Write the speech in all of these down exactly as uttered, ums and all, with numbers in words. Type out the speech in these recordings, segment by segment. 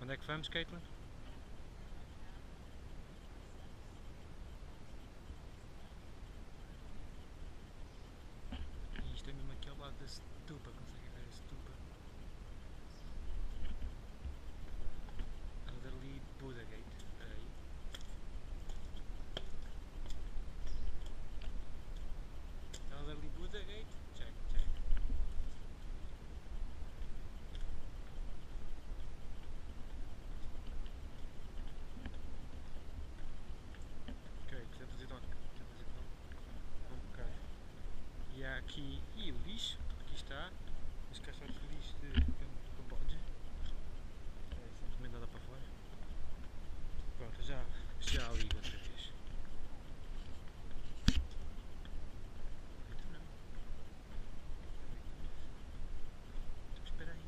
Onde é que vamos, Caitlin? E isto é mesmo aqui ao lado da stupa, conseguem ver a stupa? Elderly Buddha Gate, espera aí. Elderly Buddha Gate, check, check. Ok, temos ido ao... temos ido ao... ok. E há aqui... e o lixo, aqui está. Os caixotes de lixo de Camboja. É, simplesmente nada para fora. Pronto, já, já ligo outra vez. Então não. Então espera aí.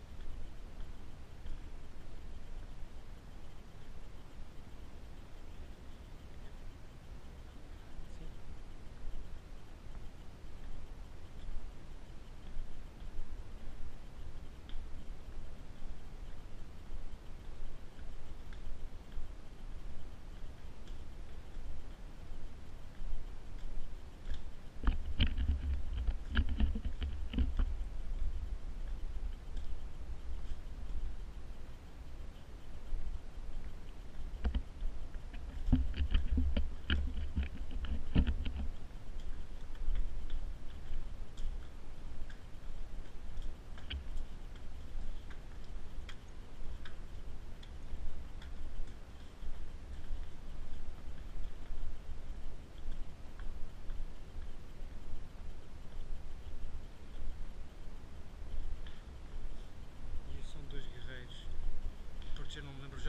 Sim. E esses são dois guerreiros. Porque eu não me lembro